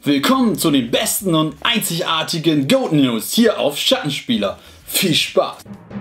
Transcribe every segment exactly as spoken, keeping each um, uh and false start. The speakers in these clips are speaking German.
Willkommen zu den besten und einzigartigen GOAT News hier auf Schattenspieler. Viel Spaß!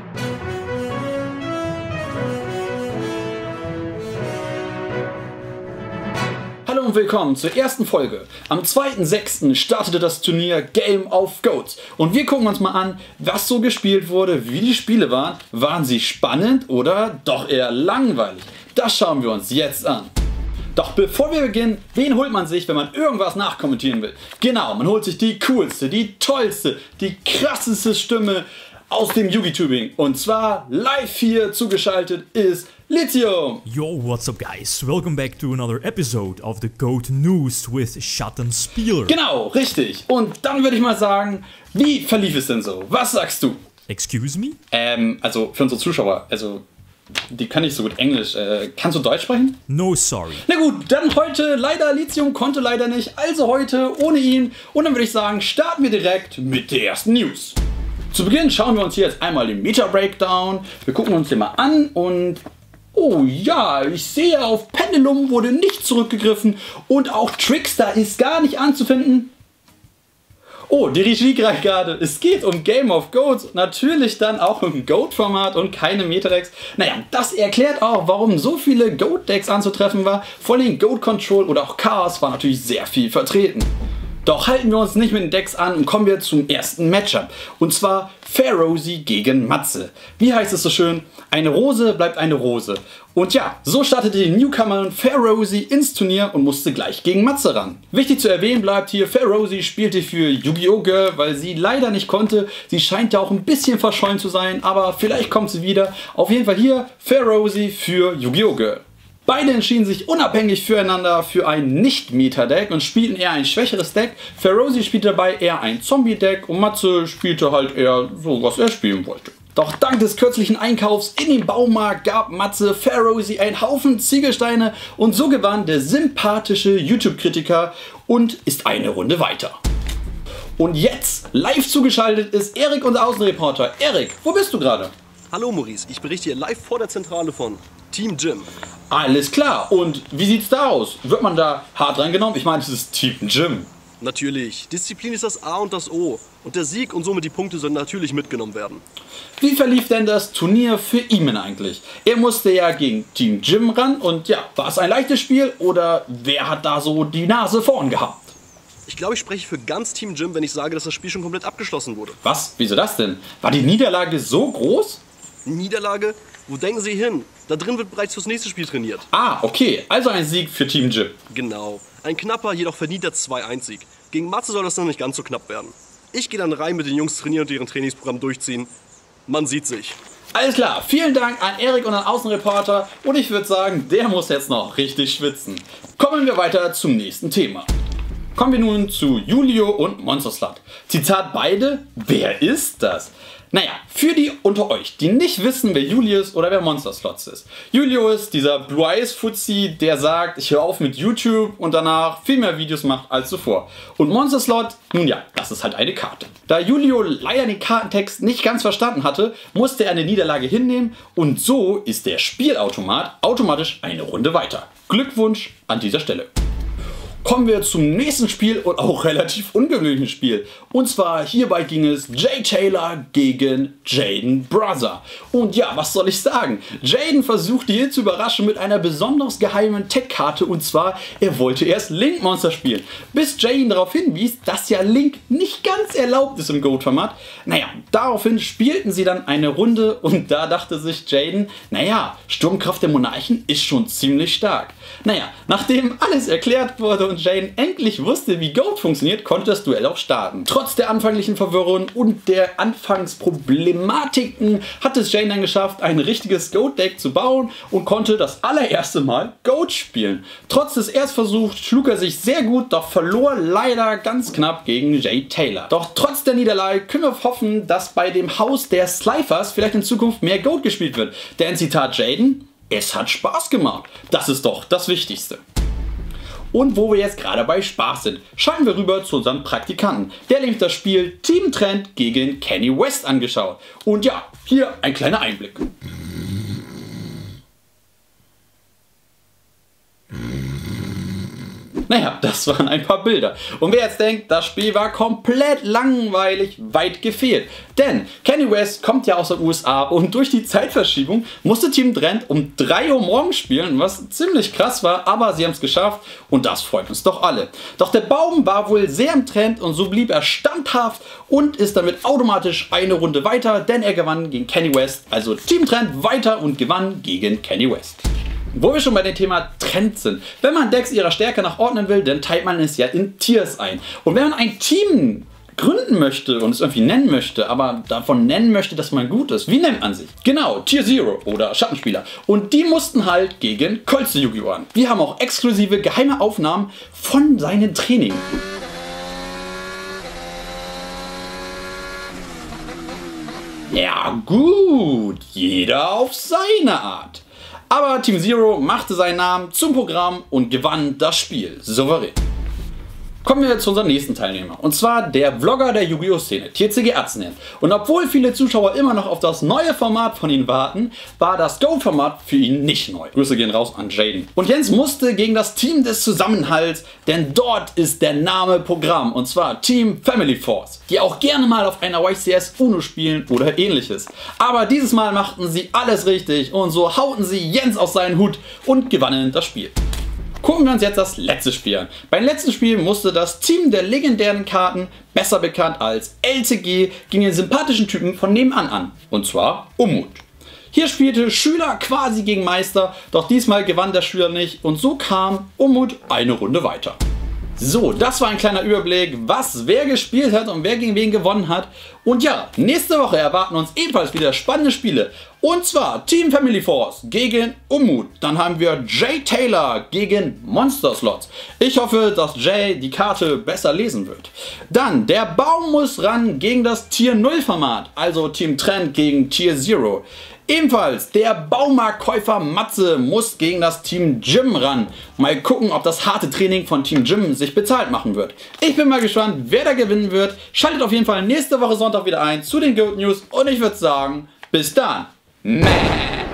Hallo und willkommen zur ersten Folge. Am zweiten sechsten startete das Turnier Game of Goats und wir gucken uns mal an, was so gespielt wurde, wie die Spiele waren. Waren sie spannend oder doch eher langweilig? Das schauen wir uns jetzt an. Doch bevor wir beginnen, wen holt man sich, wenn man irgendwas nachkommentieren will? Genau, man holt sich die coolste, die tollste, die krasseste Stimme aus dem YouTubing. Und zwar live hier zugeschaltet ist Lithium. Yo, what's up guys? Welcome back to another episode of the GOAT News with Schattenspieler. Genau, richtig. Und dann würde ich mal sagen, wie verlief es denn so? Was sagst du? Excuse me? Ähm, also für unsere Zuschauer, also die kann nicht so gut Englisch. Äh, kannst du Deutsch sprechen? No, sorry. Na gut, dann heute leider, Lithium konnte leider nicht, also heute ohne ihn. Und dann würde ich sagen, starten wir direkt mit der ersten News. Zu Beginn schauen wir uns hier jetzt einmal den Meta-Breakdown. Wir gucken uns den mal an und... Oh ja, ich sehe, auf Pendulum wurde nicht zurückgegriffen und auch Trickster ist gar nicht anzufinden. Oh, die Regie greift gerade. Es geht um Game of Goats. Natürlich dann auch im Goat-Format und keine Meta-Decks. Naja, das erklärt auch, warum so viele Goat-Decks anzutreffen war. Vor allem Goat Control oder auch Chaos war natürlich sehr viel vertreten. Doch halten wir uns nicht mit den Decks an und kommen wir zum ersten Matchup. Und zwar Pharaohzy gegen Matze. Wie heißt es so schön? Eine Rose bleibt eine Rose. Und ja, so startete die Newcomer Pharaohzy ins Turnier und musste gleich gegen Matze ran. Wichtig zu erwähnen bleibt hier, Pharaohzy spielte für Yu-Gi-Oh! Girl, weil sie leider nicht konnte. Sie scheint ja auch ein bisschen verschollen zu sein, aber vielleicht kommt sie wieder. Auf jeden Fall hier Pharaohzy für Yu-Gi-Oh! Girl. Beide entschieden sich unabhängig füreinander für ein Nicht-Meta-Deck und spielten eher ein schwächeres Deck. Pharaohzy spielte dabei eher ein Zombie-Deck und Matze spielte halt eher so, was er spielen wollte. Doch dank des kürzlichen Einkaufs in den Baumarkt gab Matze Pharaohzy einen Haufen Ziegelsteine und so gewann der sympathische YouTube-Kritiker und ist eine Runde weiter. Und jetzt live zugeschaltet ist Erik, unser Außenreporter. Erik, wo bist du gerade? Hallo Maurice, ich berichte hier live vor der Zentrale von Team Gym. Alles klar, und wie sieht's da aus? Wird man da hart reingenommen? Ich meine, es ist Team Gym. Natürlich, Disziplin ist das A und das O. Und der Sieg und somit die Punkte sollen natürlich mitgenommen werden. Wie verlief denn das Turnier für ihn eigentlich? Er musste ja gegen Team Gym ran und ja, war es ein leichtes Spiel oder wer hat da so die Nase vorn gehabt? Ich glaube, ich spreche für ganz Team Gym, wenn ich sage, dass das Spiel schon komplett abgeschlossen wurde. Was? Wieso das denn? War die Niederlage so groß? Niederlage? Wo denken Sie hin? Da drin wird bereits fürs nächste Spiel trainiert. Ah, okay. Also ein Sieg für Team Gym. Genau. Ein knapper, jedoch verdienter zwei eins Sieg. Gegen Matze soll das noch nicht ganz so knapp werden. Ich gehe dann rein mit den Jungs trainieren und deren Trainingsprogramm durchziehen. Man sieht sich. Alles klar. Vielen Dank an Erik und an Außenreporter. Und ich würde sagen, der muss jetzt noch richtig schwitzen. Kommen wir weiter zum nächsten Thema. Kommen wir nun zu Julio und Monsterslot. Zitat beide, wer ist das? Naja, für die unter euch, die nicht wissen, wer Julius oder wer Monsterslots ist. Julio ist dieser Blue Eyes Fuzzi, der sagt, ich höre auf mit YouTube und danach viel mehr Videos macht als zuvor. Und Monsterslot, nun ja, das ist halt eine Karte. Da Julio leider den Kartentext nicht ganz verstanden hatte, musste er eine Niederlage hinnehmen und so ist der Spielautomat automatisch eine Runde weiter. Glückwunsch an dieser Stelle. Kommen wir zum nächsten Spiel und auch relativ ungewöhnlichen Spiel. Und zwar hierbei ging es Jay Taylor gegen Jaden Brother. Und ja, was soll ich sagen? Jaden versuchte hier zu überraschen mit einer besonders geheimen Tech-Karte und zwar, er wollte erst Link Monster spielen. Bis Jaden darauf hinwies, dass ja Link nicht ganz erlaubt ist im Goat-Format. Naja, daraufhin spielten sie dann eine Runde und da dachte sich Jaden, naja, Sturmkraft der Monarchen ist schon ziemlich stark. Naja, nachdem alles erklärt wurde und Jaden endlich wusste, wie Goat funktioniert, konnte das Duell auch starten. Trotz der anfänglichen Verwirrung und der Anfangsproblematiken hat es Jaden dann geschafft, ein richtiges Goat-Deck zu bauen und konnte das allererste Mal Goat spielen. Trotz des Erstversuchs schlug er sich sehr gut, doch verlor leider ganz knapp gegen Jay Taylor. Doch trotz der Niederlage können wir hoffen, dass bei dem Haus der Slyphers vielleicht in Zukunft mehr Goat gespielt wird. Denn Zitat Jaden, es hat Spaß gemacht. Das ist doch das Wichtigste. Und wo wir jetzt gerade bei Spaß sind, schauen wir rüber zu unserem Praktikanten. Der nämlich das Spiel Team Trend gegen Kanye West angeschaut. Und ja, hier ein kleiner Einblick. Naja, das waren ein paar Bilder. Und wer jetzt denkt, das Spiel war komplett langweilig, weit gefehlt. Denn Kanye West kommt ja aus den U S A und durch die Zeitverschiebung musste Team Trent um drei Uhr morgens spielen, was ziemlich krass war, aber sie haben es geschafft und das freut uns doch alle. Doch der Baum war wohl sehr im Trend und so blieb er standhaft und ist damit automatisch eine Runde weiter, denn er gewann gegen Kanye West, also Team Trent weiter und gewann gegen Kanye West. Wo wir schon bei dem Thema Trend sind. Wenn man Decks ihrer Stärke nachordnen will, dann teilt man es ja in Tiers ein. Und wenn man ein Team gründen möchte und es irgendwie nennen möchte, aber davon nennen möchte, dass man gut ist, wie nennt man sich? Genau, Tier Zero oder Schattenspieler. Und die mussten halt gegen Colts Yu-Gi-Oh! An. Wir haben auch exklusive geheime Aufnahmen von seinen Trainings. Ja gut, jeder auf seine Art. Aber Team Zero machte seinen Namen zum Programm und gewann das Spiel souverän. Kommen wir zu unserem nächsten Teilnehmer. Und zwar der Vlogger der Yu-Gi-Oh! Szene, T C G Arznen. Und obwohl viele Zuschauer immer noch auf das neue Format von ihm warten, war das Go-Format für ihn nicht neu. Grüße gehen raus an Jaden. Und Jens musste gegen das Team des Zusammenhalts, denn dort ist der Name Programm. Und zwar Team Family Force, die auch gerne mal auf einer Y C S Uno spielen oder ähnliches. Aber dieses Mal machten sie alles richtig und so hauten sie Jens aus seinen Hut und gewannen das Spiel. Gucken wir uns jetzt das letzte Spiel an. Beim letzten Spiel musste das Team der legendären Karten, besser bekannt als L C G, gegen den sympathischen Typen von nebenan an. Und zwar Umut. Hier spielte Schüler quasi gegen Meister, doch diesmal gewann der Schüler nicht und so kam Umut eine Runde weiter. So, das war ein kleiner Überblick, was wer gespielt hat und wer gegen wen gewonnen hat. Und ja, nächste Woche erwarten uns ebenfalls wieder spannende Spiele. Und zwar Team Family Force gegen Umut. Dann haben wir Jay Taylor gegen Monster Slots. Ich hoffe, dass Jay die Karte besser lesen wird. Dann der Baum muss ran gegen das Tier null Format, also Team Trent gegen Tier Zero. Ebenfalls der Baumarktkäufer Matze muss gegen das Team Jim ran. Mal gucken, ob das harte Training von Team Jim sich bezahlt machen wird. Ich bin mal gespannt, wer da gewinnen wird. Schaltet auf jeden Fall nächste Woche Sonntag wieder ein zu den Goat News und ich würde sagen, bis dann. Mäh.